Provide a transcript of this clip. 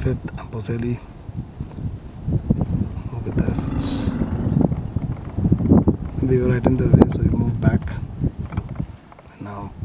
5th Amboselli. Look at that. We were right in the way, so we moved back. And now